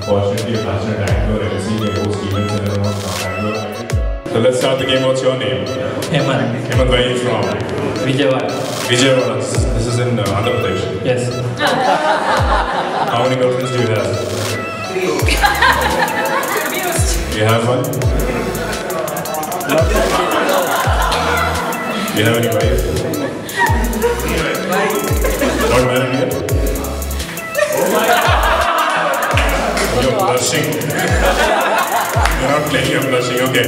Fortunately, a passionate actor, Emcee, they host events and everyone from Bangalore. So let's start the game. What's your name? Hemant. Hemant, where are you from? Vijayawada. Vijayawada. This is in Andhra Pradesh. Yes. How many girlfriends do you have? You have one? Do you have any wife? Not married yet? You're blushing. You're not playing, you're blushing. Okay.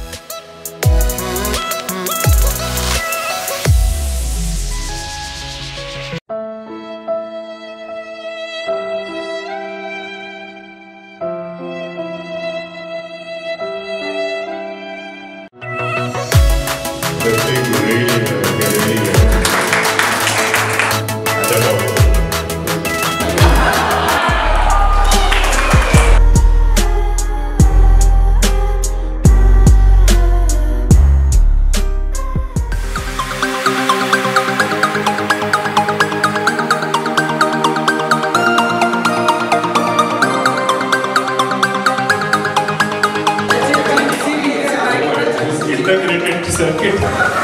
Circuit.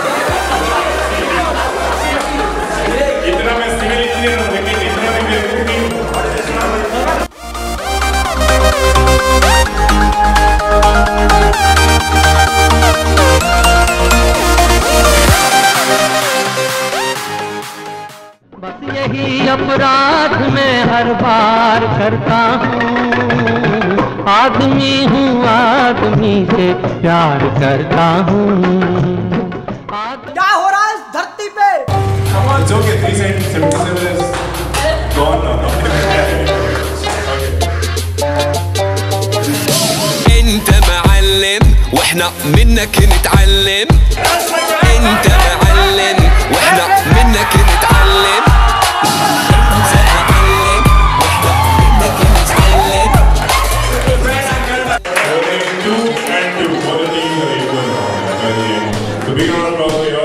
इतना मैं civil engineer हूँ लेकिन इतना भी बेवकूफ नहीं हूँ। बस यही अपराध मैं हर बार करता हूँ, आदमी हूँ आदमी से प्यार करता हूँ। क्या हो रहा है इस धरती पे? It's okay, 377 is gone now. انت معلم واحنا منك نتعلم، انت معلم واحنا منك نتعلم، انت معلم واحنا منك نتعلم. Two and two. Both the teams are equal now. The big round of applause for